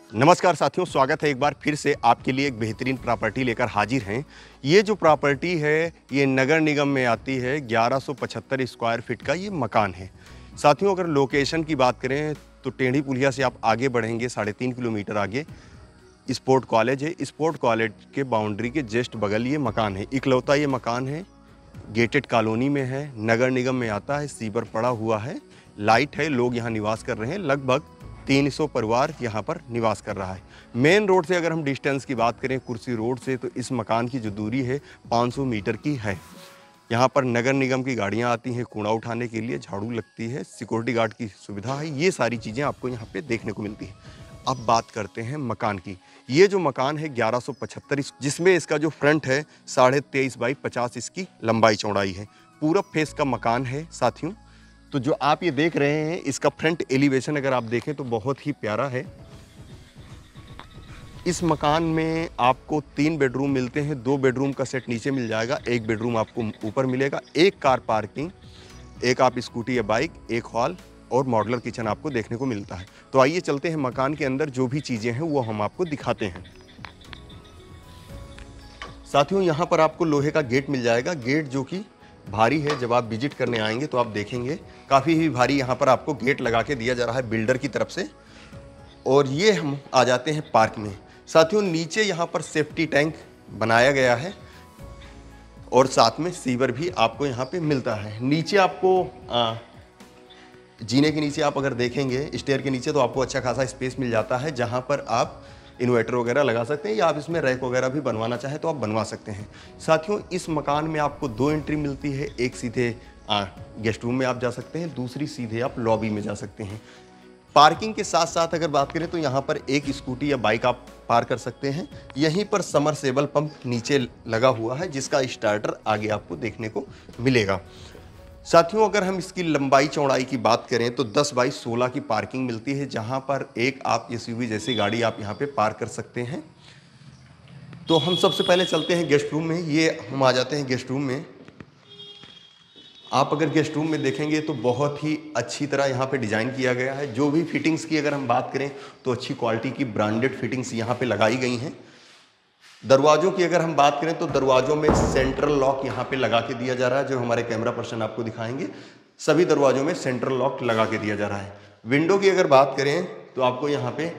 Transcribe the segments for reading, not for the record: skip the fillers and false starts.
नमस्कार साथियों, स्वागत है एक बार फिर से आपके लिए एक बेहतरीन प्रॉपर्टी लेकर हाजिर हैं। ये जो प्रॉपर्टी है ये नगर निगम में आती है। 1175 स्क्वायर फीट का ये मकान है। साथियों, अगर लोकेशन की बात करें तो टेढ़ी पुलिया से आप आगे बढ़ेंगे 3.5 किलोमीटर आगे स्पोर्ट कॉलेज है। स्पोर्ट कॉलेज के बाउंड्री के जस्ट बगल ये मकान है। इकलौता ये मकान है, गेटेड कॉलोनी में है, नगर निगम में आता है, सीवर पड़ा हुआ है, लाइट है, लोग यहाँ निवास कर रहे हैं। लगभग 300 परिवार यहाँ पर निवास कर रहा है। मेन रोड से अगर हम डिस्टेंस की बात करें कुर्सी रोड से, तो इस मकान की जो दूरी है 500 मीटर की है। यहाँ पर नगर निगम की गाड़ियाँ आती हैं कूड़ा उठाने के लिए, झाड़ू लगती है, सिक्योरिटी गार्ड की सुविधा है। ये सारी चीज़ें आपको यहाँ पे देखने को मिलती है। अब बात करते हैं मकान की। ये जो मकान है 1175, जिसमें इसका जो फ्रंट है 23.5 बाई 50 इसकी लंबाई चौड़ाई है। पूरब फेस का मकान है साथियों। तो जो आप ये देख रहे हैं इसका फ्रंट एलिवेशन अगर आप देखें तो बहुत ही प्यारा है। इस मकान में आपको 3 बेडरूम मिलते हैं। 2 बेडरूम का सेट नीचे मिल जाएगा, 1 बेडरूम आपको ऊपर मिलेगा, 1 कार पार्किंग, 1 आप स्कूटी या बाइक, 1 हॉल और मॉड्यूलर किचन आपको देखने को मिलता है। तो आइए चलते हैं मकान के अंदर, जो भी चीज़ें हैं वो हम आपको दिखाते हैं। साथियों, यहाँ पर आपको लोहे का गेट मिल जाएगा। गेट जो कि भारी है, जब आप विजिट करने आएंगे तो आप देखेंगे काफ़ी ही भारी यहाँ पर आपको गेट लगा के दिया जा रहा है बिल्डर की तरफ से। और ये हम आ जाते हैं पार्क में। साथियों, नीचे यहाँ पर सेफ्टी टैंक बनाया गया है और साथ में सीवर भी आपको यहाँ पे मिलता है। नीचे आपको जीने के नीचे आप अगर देखेंगे स्टेयर के नीचे, तो आपको अच्छा खासा स्पेस मिल जाता है, जहाँ पर आप इन्वर्टर वगैरह लगा सकते हैं या आप इसमें रैक वगैरह भी बनवाना चाहें तो आप बनवा सकते हैं। साथियों, इस मकान में आपको 2 एंट्री मिलती है। एक सीधे गेस्ट रूम में आप जा सकते हैं, दूसरी सीधे आप लॉबी में जा सकते हैं। पार्किंग के साथ साथ अगर बात करें तो यहाँ पर 1 स्कूटी या बाइक आप पार कर सकते हैं। यहीं पर समरसेबल पंप नीचे लगा हुआ है, जिसका स्टार्टर आगे आपको देखने को मिलेगा। साथियों, अगर हम इसकी लंबाई चौड़ाई की बात करें तो 10 बाई 16 की पार्किंग मिलती है, जहां पर एक आप एसयूवी जैसी गाड़ी आप यहां पे पार्क कर सकते हैं। तो हम सबसे पहले चलते हैं गेस्ट रूम में। ये हम आ जाते हैं गेस्ट रूम में। आप अगर गेस्ट रूम में देखेंगे तो बहुत ही अच्छी तरह यहाँ पे डिज़ाइन किया गया है। जो भी फिटिंग्स की अगर हम बात करें तो अच्छी क्वालिटी की ब्रांडेड फिटिंग्स यहाँ पे लगाई गई हैं। दरवाजों की अगर हम बात करें तो दरवाजों में सेंट्रल लॉक यहाँ पे लगा के दिया जा रहा है, जो हमारे कैमरा पर्सन आपको दिखाएंगे। सभी दरवाजों में सेंट्रल लॉक लगा के दिया जा रहा है। विंडो की अगर बात करें तो आपको यहाँ पे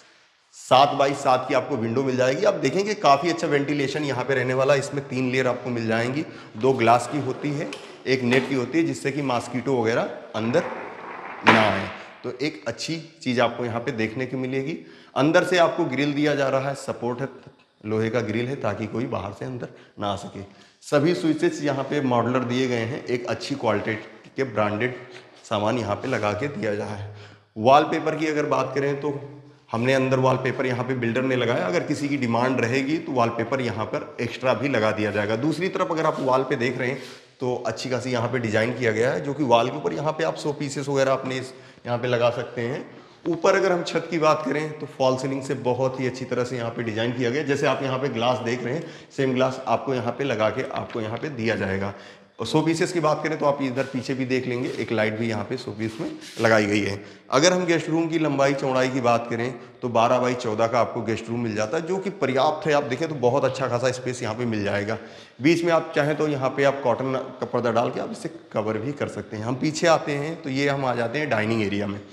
7 बाई 7 की आपको विंडो मिल जाएगी। आप देखेंगे काफ़ी अच्छा वेंटिलेशन यहाँ पे रहने वाला है। इसमें 3 लेयर आपको मिल जाएंगी। 2 ग्लास की होती है, 1 नेट की होती है, जिससे कि मॉस्किटो वगैरह अंदर ना आए। तो एक अच्छी चीज़ आपको यहाँ पे देखने को मिलेगी। अंदर से आपको ग्रिल दिया जा रहा है, सपोर्ट है, लोहे का ग्रिल है, ताकि कोई बाहर से अंदर ना आ सके। सभी स्विचेस यहाँ पे मॉड्यूलर दिए गए हैं। एक अच्छी क्वालिटी के ब्रांडेड सामान यहाँ पे लगा के दिया जा रहा है। वॉलपेपर की अगर बात करें तो हमने अंदर वॉलपेपर यहाँ पे बिल्डर ने लगाया। अगर किसी की डिमांड रहेगी तो वॉलपेपर यहाँ पर एक्स्ट्रा भी लगा दिया जाएगा। दूसरी तरफ अगर आप वॉल पे देख रहे हैं तो अच्छी खासी यहाँ पे डिजाइन किया गया है, जो कि वॉल के ऊपर यहाँ पे आप 100 पीसेस वगैरह अपने यहाँ पे लगा सकते हैं। ऊपर अगर हम छत की बात करें तो फॉल सीलिंग से बहुत ही अच्छी तरह से यहाँ पे डिजाइन किया गया। जैसे आप यहाँ पे ग्लास देख रहे हैं, सेम ग्लास आपको यहाँ पे लगा के आपको यहाँ पे दिया जाएगा। और 100 पीसेस की बात करें तो आप इधर पीछे भी देख लेंगे, एक लाइट भी यहाँ पे 100 पीस में लगाई गई है। अगर हम गेस्ट रूम की लंबाई चौड़ाई की बात करें तो 12 बाई 14 का आपको गेस्ट रूम मिल जाता है, जो कि पर्याप्त है। आप देखें तो बहुत अच्छा खासा स्पेस यहाँ पे मिल जाएगा। बीच में आप चाहें तो यहाँ पे आप कॉटन का पर्दा डाल के आप इसे कवर भी कर सकते हैं। हम पीछे आते हैं तो ये हम आ जाते हैं डाइनिंग एरिया में।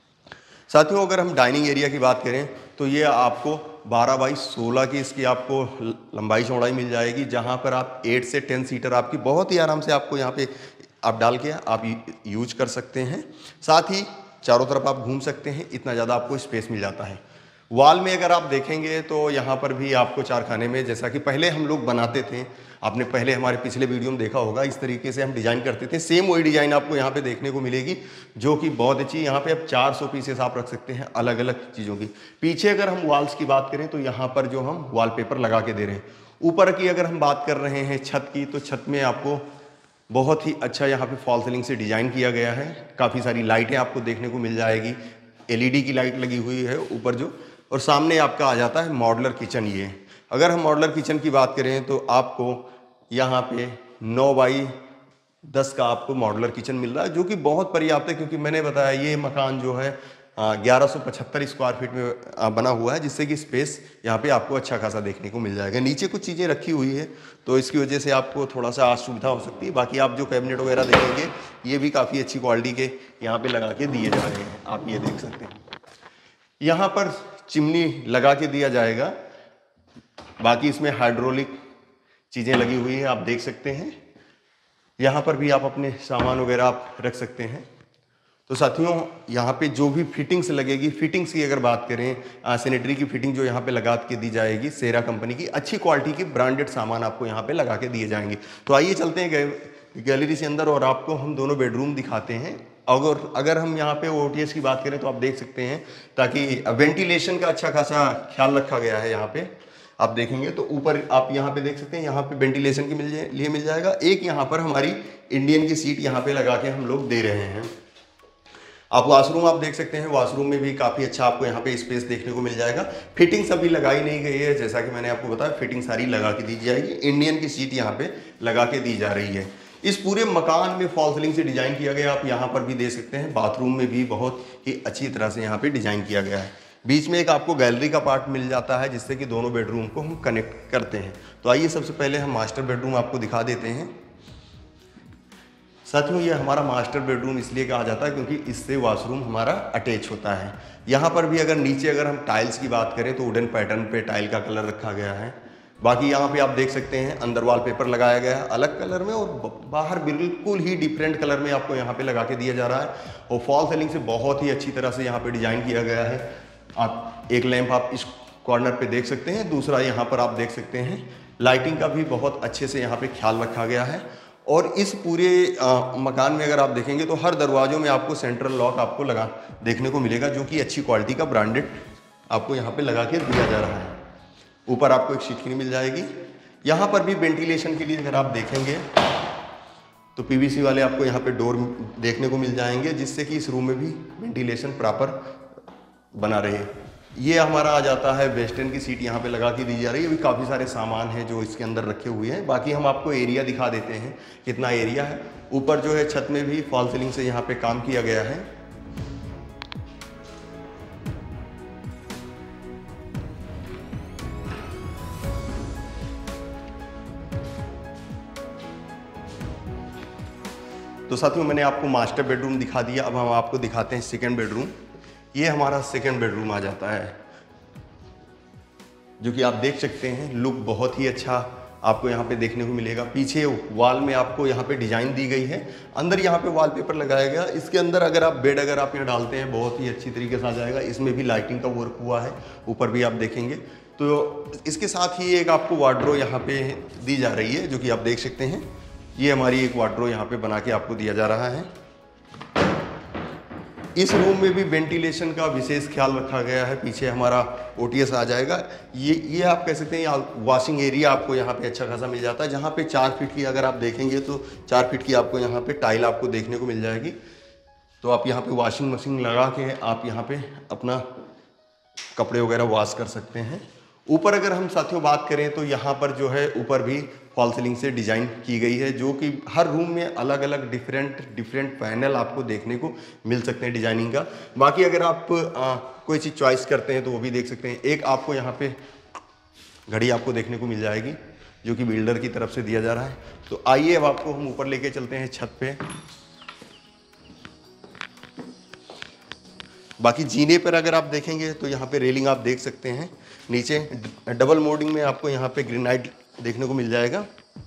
साथियों, अगर हम डाइनिंग एरिया की बात करें तो ये आपको 12 बाई 16 की इसकी आपको लंबाई चौड़ाई मिल जाएगी, जहां पर आप 8 से 10 सीटर आपकी बहुत ही आराम से आपको यहाँ पे आप डाल के आप यूज कर सकते हैं। साथ ही चारों तरफ आप घूम सकते हैं, इतना ज़्यादा आपको स्पेस मिल जाता है। वॉल में अगर आप देखेंगे तो यहाँ पर भी आपको 4 खाने में, जैसा कि पहले हम लोग बनाते थे, आपने पहले हमारे पिछले वीडियो में देखा होगा, इस तरीके से हम डिज़ाइन करते थे। सेम वही डिज़ाइन आपको यहाँ पे देखने को मिलेगी, जो कि बहुत अच्छी। यहाँ पे आप 400 पीसेस आप रख सकते हैं अलग अलग चीज़ों की। पीछे अगर हम वॉल्स की बात करें तो यहाँ पर जो हम वॉलपेपर लगा के दे रहे हैं। ऊपर की अगर हम बात कर रहे हैं छत की, तो छत में आपको बहुत ही अच्छा यहाँ पे फॉल सीलिंग से डिज़ाइन किया गया है। काफ़ी सारी लाइटें आपको देखने को मिल जाएगी। LED की लाइट लगी हुई है ऊपर जो, और सामने आपका आ जाता है मॉड्यूलर किचन। ये अगर हम मॉड्यूलर किचन की बात करें तो आपको यहाँ पे 9 बाई 10 का आपको मॉड्यूलर किचन मिल रहा है, जो कि बहुत पर्याप्त है, क्योंकि मैंने बताया ये मकान जो है 1175 स्क्वायर फीट में बना हुआ है, जिससे कि स्पेस यहाँ पे आपको अच्छा खासा देखने को मिल जाएगा। नीचे कुछ चीज़ें रखी हुई है तो इसकी वजह से आपको थोड़ा सा असुविधा हो सकती है। बाकी आप जो कैबिनेट वगैरह देखेंगे ये भी काफ़ी अच्छी क्वालिटी के यहाँ पे लगा के दिए जा रहे हैं, आप ये देख सकते हैं। यहाँ पर चिमनी लगा के दिया जाएगा। बाकी इसमें हाइड्रोलिक चीज़ें लगी हुई है, आप देख सकते हैं। यहाँ पर भी आप अपने सामान वगैरह आप रख सकते हैं। तो साथियों, यहाँ पे जो भी फिटिंग्स लगेगी, फिटिंग्स की अगर बात करें, सैनिटरी की फिटिंग जो यहाँ पे लगा के दी जाएगी, सेरा कंपनी की अच्छी क्वालिटी की ब्रांडेड सामान आपको यहाँ पे लगा के दिए जाएंगे। तो आइए चलते हैं गैलरी से अंदर और आपको हम दोनों बेडरूम दिखाते हैं। अगर हम यहाँ पे ओटीएस की बात करें तो आप देख सकते हैं, ताकि वेंटिलेशन का अच्छा खासा ख्याल रखा गया है। यहाँ पे आप देखेंगे तो ऊपर आप यहाँ पे देख सकते हैं, यहाँ पे वेंटिलेशन के लिए मिल जाएगा। एक यहाँ पर हमारी इंडियन की सीट यहाँ पे लगा के हम लोग दे रहे हैं। आप वॉशरूम आप देख सकते हैं, वॉशरूम में भी काफ़ी अच्छा आपको यहाँ पे स्पेस देखने को मिल जाएगा। फिटिंग्स अभी लगाई नहीं गई है, जैसा कि मैंने आपको बताया, फिटिंग सारी लगा के दी जाएगी। इंडियन की सीट यहाँ पे लगा के दी जा रही है। इस पूरे मकान में फॉल सीलिंग से डिजाइन किया गया, आप यहाँ पर भी देख सकते हैं। बाथरूम में भी बहुत ही अच्छी तरह से यहाँ पे डिजाइन किया गया है। बीच में एक आपको गैलरी का पार्ट मिल जाता है, जिससे कि दोनों बेडरूम को हम कनेक्ट करते हैं। तो आइए सबसे पहले हम मास्टर बेडरूम आपको दिखा देते हैं। साथियों, ये हमारा मास्टर बेडरूम इसलिए कहा जाता है क्योंकि इससे वॉशरूम हमारा अटैच होता है। यहाँ पर भी अगर नीचे अगर हम टाइल्स की बात करें तो वुडन पैटर्न पे टाइल का कलर रखा गया है। बाकी यहाँ पे आप देख सकते हैं अंदर वॉलपेपर लगाया गया है अलग कलर में, और बाहर बिल्कुल ही डिफरेंट कलर में आपको यहाँ पे लगा के दिया जा रहा है। और फॉल सीलिंग से बहुत ही अच्छी तरह से यहाँ पे डिजाइन किया गया है। आप एक लैंप आप इस कॉर्नर पे देख सकते हैं, दूसरा यहाँ पर आप देख सकते हैं। लाइटिंग का भी बहुत अच्छे से यहाँ पे ख्याल रखा गया है। और इस पूरे मकान में अगर आप देखेंगे तो हर दरवाजों में आपको सेंट्रल लॉक आपको लगा देखने को मिलेगा, जो कि अच्छी क्वालिटी का ब्रांडेड आपको यहाँ पे लगा के दिया जा रहा है। ऊपर आपको एक शीटखिनी मिल जाएगी। यहाँ पर भी वेंटिलेशन के लिए अगर आप देखेंगे तो पीवीसी वाले आपको यहाँ पे डोर देखने को मिल जाएंगे, जिससे कि इस रूम में भी वेंटिलेशन प्रॉपर बना रहे। ये हमारा आ जाता है वेस्टर्न की सीट यहाँ पे लगा के दी जा रही है। अभी काफ़ी सारे सामान हैं जो इसके अंदर रखे हुए हैं। बाकी हम आपको एरिया दिखा देते हैं कितना एरिया है। ऊपर जो है छत में भी फॉल सीलिंग से यहाँ पे काम किया गया है। तो साथियों, मैंने आपको मास्टर बेडरूम दिखा दिया। अब हम आपको दिखाते हैं सेकेंड बेडरूम। ये हमारा सेकेंड बेडरूम आ जाता है, जो कि आप देख सकते हैं। लुक बहुत ही अच्छा आपको यहाँ पे देखने को मिलेगा। पीछे वॉल में आपको यहाँ पे डिजाइन दी गई है, अंदर यहाँ पे वॉलपेपर लगाया गया। इसके अंदर अगर आप बेड अगर आप यहाँ डालते हैं बहुत ही अच्छी तरीके से आ जाएगा। इसमें भी लाइटिंग का वर्क हुआ है, ऊपर भी आप देखेंगे। तो इसके साथ ही एक आपको वार्डरो यहाँ पे दी जा रही है, जो कि आप देख सकते हैं। ये हमारी एक वार्डरो यहाँ पे बना के आपको दिया जा रहा है। इस रूम में भी वेंटिलेशन का विशेष ख्याल रखा गया है। पीछे हमारा ओटीएस आ जाएगा। ये आप कह सकते हैं वॉशिंग एरिया आपको यहाँ पे अच्छा खासा मिल जाता है, जहाँ पे 4 फीट की अगर आप देखेंगे तो 4 फीट की आपको यहाँ पे टाइल आपको देखने को मिल जाएगी। तो आप यहाँ पे वॉशिंग मशीन लगा के आप यहाँ पे अपना कपड़े वगैरह वॉश कर सकते हैं। ऊपर अगर हम साथियों बात करें तो यहाँ पर जो है ऊपर भी फॉल सीलिंग से डिजाइन की गई है, जो कि हर रूम में अलग अलग डिफरेंट पैनल आपको देखने को मिल सकते हैं डिजाइनिंग का। बाकी अगर आप कोई चीज़ चॉइस करते हैं तो वो भी देख सकते हैं। एक आपको यहाँ पे घड़ी आपको देखने को मिल जाएगी, जो कि बिल्डर की तरफ से दिया जा रहा है। तो आइए अब आपको हम ऊपर लेके चलते हैं छत पे। बाकी जीने पर अगर आप देखेंगे तो यहाँ पे रेलिंग आप देख सकते हैं। नीचे डबल मोल्डिंग में आपको यहाँ पे ग्रेनाइट देखने को मिल जाएगा।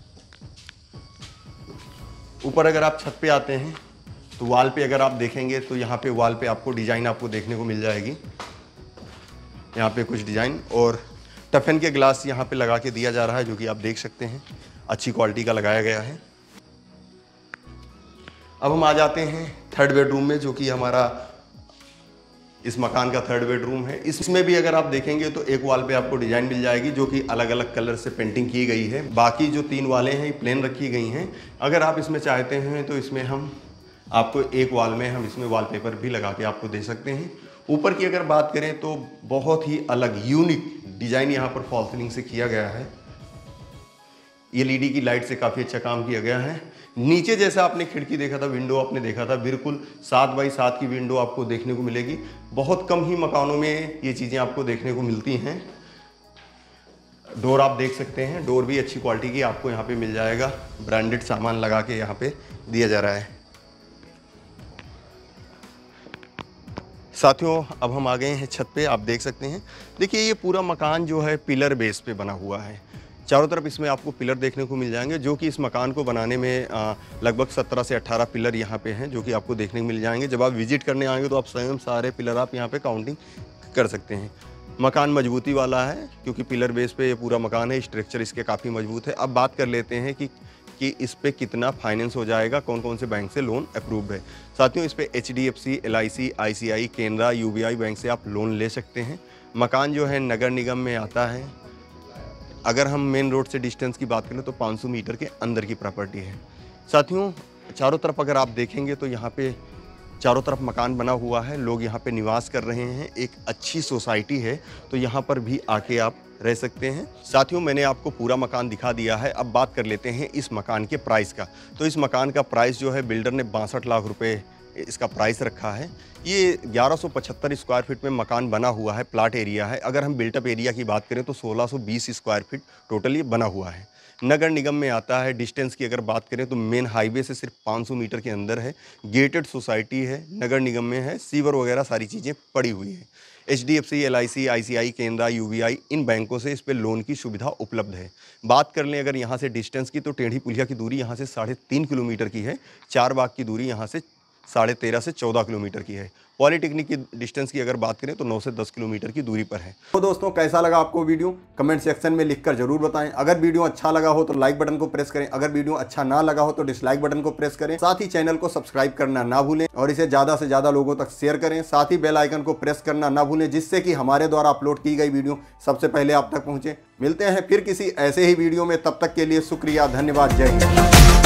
ऊपर अगर आप छत पे आते हैं तो वॉल पे अगर आप देखेंगे तो यहाँ पे वॉल पे आपको डिजाइन आपको देखने को मिल जाएगी। यहाँ पे कुछ डिजाइन और टफन के ग्लास यहाँ पे लगा के दिया जा रहा है, जो कि आप देख सकते हैं अच्छी क्वालिटी का लगाया गया है। अब हम आ जाते हैं थर्ड बेडरूम में, जो कि हमारा इस मकान का थर्ड बेडरूम है। इसमें भी अगर आप देखेंगे तो एक वॉल पे आपको डिजाइन मिल जाएगी, जो कि अलग अलग कलर से पेंटिंग की गई है। बाकी जो 3 वाले हैं ये प्लेन रखी गई हैं। अगर आप इसमें चाहते हैं तो इसमें हम आपको एक वॉल में हम इसमें वॉलपेपर भी लगा के आपको दे सकते हैं। ऊपर की अगर बात करें तो बहुत ही अलग यूनिक डिजाइन यहाँ पर फॉल सीलिंग से किया गया है। LED की लाइट से काफ़ी अच्छा काम किया गया है। नीचे जैसा आपने खिड़की देखा था, विंडो आपने देखा था, बिल्कुल 7 बाई 7 की विंडो आपको देखने को मिलेगी। बहुत कम ही मकानों में ये चीज़ें आपको देखने को मिलती हैं। डोर आप देख सकते हैं, डोर भी अच्छी क्वालिटी की आपको यहाँ पे मिल जाएगा। ब्रांडेड सामान लगा के यहाँ पे दिया जा रहा है। साथियों, अब हम आ गए हैं छत पे, आप देख सकते हैं। देखिए, ये पूरा मकान जो है पिलर बेस पे बना हुआ है। चारों तरफ इसमें आपको पिलर देखने को मिल जाएंगे, जो कि इस मकान को बनाने में लगभग 17 से 18 पिलर यहाँ पे हैं, जो कि आपको देखने को मिल जाएंगे। जब आप विजिट करने आएंगे तो आप स्वयं सारे पिलर आप यहाँ पे काउंटिंग कर सकते हैं। मकान मजबूती वाला है, क्योंकि पिलर बेस पे ये पूरा मकान है। स्ट्रक्चर इसके काफ़ी मजबूत है। अब बात कर लेते हैं कि इस पे कितना फाइनेंस हो जाएगा, कौन कौन से बैंक से लोन अप्रूव्ड है। साथियों, इस पे HDFC, LIC, ICI, Canara, UBI bank से आप लोन ले सकते हैं। मकान जो है नगर निगम में आता है। अगर हम मेन रोड से डिस्टेंस की बात करें तो 500 मीटर के अंदर की प्रॉपर्टी है। साथियों, चारों तरफ अगर आप देखेंगे तो यहाँ पे चारों तरफ मकान बना हुआ है, लोग यहाँ पे निवास कर रहे हैं। एक अच्छी सोसाइटी है, तो यहाँ पर भी आके आप रह सकते हैं। साथियों, मैंने आपको पूरा मकान दिखा दिया है। अब बात कर लेते हैं इस मकान के प्राइस का। तो इस मकान का प्राइस जो है, बिल्डर ने 62 लाख रुपए इसका प्राइस रखा है। ये 1175 स्क्वायर फीट में मकान बना हुआ है, प्लाट एरिया है। अगर हम बिल्टअप एरिया की बात करें तो 1620 स्क्वायर फीट टोटल ये बना हुआ है। नगर निगम में आता है। डिस्टेंस की अगर बात करें तो मेन हाईवे से सिर्फ 500 मीटर के अंदर है। गेटेड सोसाइटी है, नगर निगम में है, सीवर वगैरह सारी चीज़ें पड़ी हुई है। HDFC, LIC, ICI, Canara, UBI, इन बैंकों से इस पे लोन की सुविधा उपलब्ध है। बात कर लें अगर यहाँ से डिस्टेंस की, तो टेढ़ी पुलिया की दूरी यहाँ से 3.5 किलोमीटर की है। चार बाग की दूरी यहाँ से 13.5 से 14 किलोमीटर की है। पॉलिटेक्निक की डिस्टेंस की अगर बात करें तो 9 से 10 किलोमीटर की दूरी पर है। तो दोस्तों, कैसा लगा आपको वीडियो, कमेंट सेक्शन में लिखकर जरूर बताएं। अगर वीडियो अच्छा लगा हो तो लाइक बटन को प्रेस करें। अगर वीडियो अच्छा ना लगा हो तो डिसलाइक बटन को प्रेस करें। साथ ही चैनल को सब्सक्राइब करना ना भूलें और इसे ज़्यादा से ज़्यादा लोगों तक शेयर करें। साथ ही बेल आइकन को प्रेस करना ना भूलें, जिससे कि हमारे द्वारा अपलोड की गई वीडियो सबसे पहले आप तक पहुँचे। मिलते हैं फिर किसी ऐसे ही वीडियो में, तब तक के लिए शुक्रिया, धन्यवाद, जय हिंद।